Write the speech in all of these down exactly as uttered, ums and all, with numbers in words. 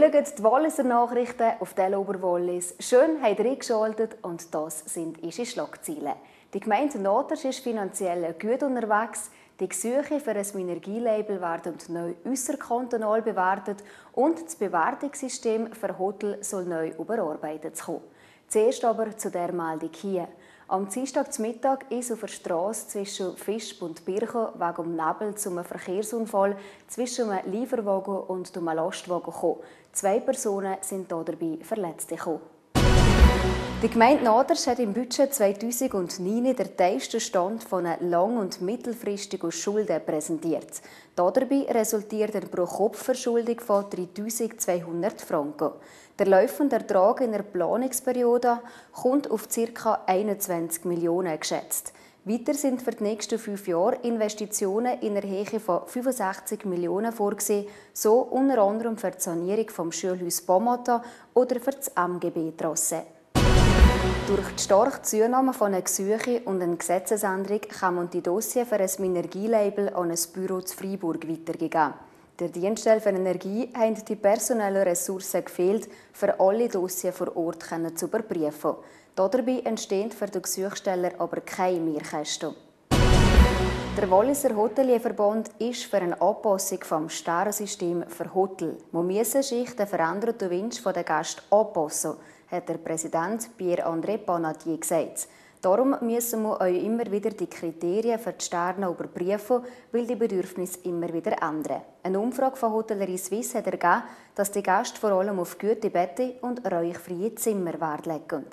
schauen die Walliser Nachrichten auf Tel Oberwallis. Schön habt ihr eingeschaltet und das sind unsere Schlagzeilen. Die Gemeinde Notersch ist finanziell gut unterwegs. Die Gesuche für ein Minergie-Label werden neu ausserkantonal bewertet und das Bewertungssystem für Hotel soll neu überarbeitet kommen. Zuerst aber zu der Meldung hier. Am Dienstagmittag ist auf der Straße zwischen Visp und Birchen wegen dem Nebel zu einem Verkehrsunfall zwischen einem Lieferwagen und einem Lastwagen gekommen. Zwei Personen sind dabei verletzt gekommen. Die Gemeinde Notersch hat im Budget zweitausendneun den teilsten Stand von lang- und mittelfristigen Schulden präsentiert. Dabei resultiert eine Pro-Kopf-Verschuldung von dreitausendzweihundert Franken. Der laufende Ertrag in der Planungsperiode kommt auf ca. einundzwanzig Millionen geschätzt. Weiter sind für die nächsten fünf Jahre Investitionen in der Höhe von fünfundsechzig Millionen vorgesehen, so unter anderem für die Sanierung des Schulhaus Bomata oder für das M G B-Trasse. Durch die starke Zunahme von Gesuchen und einer Gesetzesänderung haben die Dossier für ein Minergie-Label an ein Büro zu Freiburg weitergegeben. Der Dienststelle für Energie haben die personellen Ressourcen gefehlt, für alle Dossiers vor Ort zu überprüfen. Dabei entstehen für den Gesuchsteller aber keine Mehrkosten. Der Walliser Hotelierverband ist für eine Anpassung des Sternensystem für Hotel. Man müsse sich den veränderten Wünschen der Gäste anpassen, hat der Präsident Pierre-André Panatier gesagt. Darum müssen wir euch immer wieder die Kriterien für die Sterne überprüfen, weil die Bedürfnisse immer wieder ändern. Eine Umfrage von Hotellerie Suisse hat ergeben, dass die Gäste vor allem auf gute Betten und räuchfreie Zimmer Wert legen.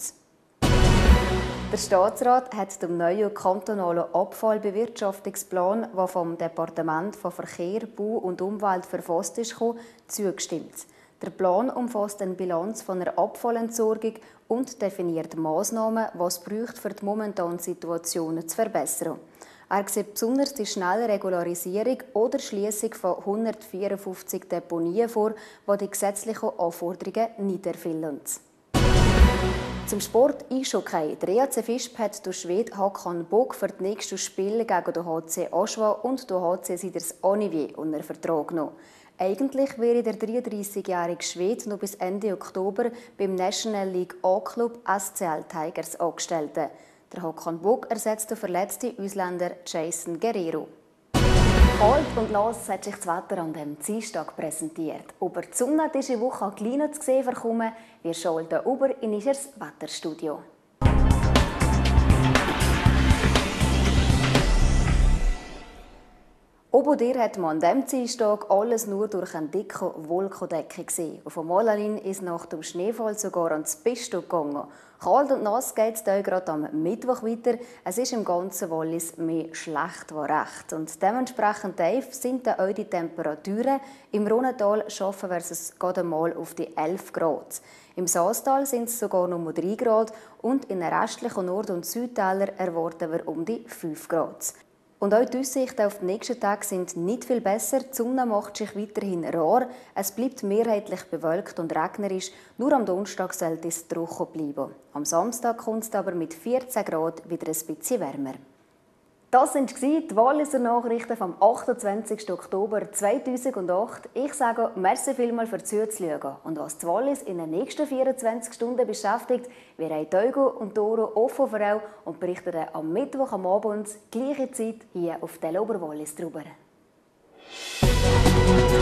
Der Staatsrat hat dem neuen kantonalen Abfallbewirtschaftungsplan, der vom Departement von Verkehr, Bau und Umwelt verfasst ist, zugestimmt. Der Plan umfasst eine Bilanz von der Abfallentsorgung und definiert Massnahmen, was braucht, für die momentane Situation zu verbessern. Er sieht besonders die schnelle Regularisierung oder Schliessung von hundertvierundfünfzig Deponien vor, die die gesetzlichen Anforderungen nicht erfüllen. Zum Sport Eishockey. Der E H C Visp hat den Schweden Hakan Bok für die nächsten Spiele gegen den H C Aschua und den H C Siders Annevier unter Vertrag genommen. Eigentlich wäre der dreiunddreißigjährige Schwede noch bis Ende Oktober beim National League A-Club S C L Tigers angestellt. Der Hakan Bok ersetzt den verletzten Ausländer Jason Guerrero. Kalt und nass hat sich das Wetter an diesem Dienstag präsentiert. Über die Sonne ist diese Woche kleiner zu sehen verkommen. Wir schalten über in unser Wetterstudio. Obodir hat man an diesem Dienstag alles nur durch eine dicke Wolkendecke gesehen. Auf dem Malalin ist nach dem Schneefall sogar ans Pisto gegangen. Kalt und nass geht es hier gerade am Mittwoch weiter. Es ist im ganzen Wallis mehr schlecht als recht. Und dementsprechend tief sind dann auch die Temperaturen. Im Rhonental schaffen wir es gerade mal auf die elf Grad. Im Saastal sind es sogar noch drei Grad und in den restlichen Nord- und Südtälern erwarten wir um die fünf Grad. Und auch die Aussichten auf die nächsten Tage sind nicht viel besser. Die Sonne macht sich weiterhin rar. Es bleibt mehrheitlich bewölkt und regnerisch. Nur am Donnerstag sollte es trocken bleiben. Am Samstag kommt es aber mit vierzehn Grad wieder ein bisschen wärmer. Das waren die Walliser Nachrichten vom achtundzwanzigsten Oktober zweitausendacht. Ich sage merci vielmals für Zuzuschauen. Und was die Wallis in den nächsten vierundzwanzig Stunden beschäftigt, wir haben Teugo und Toro offen für euch und berichten am Mittwoch am Abend, gleiche Zeit, hier auf Tel Oberwallis darüber.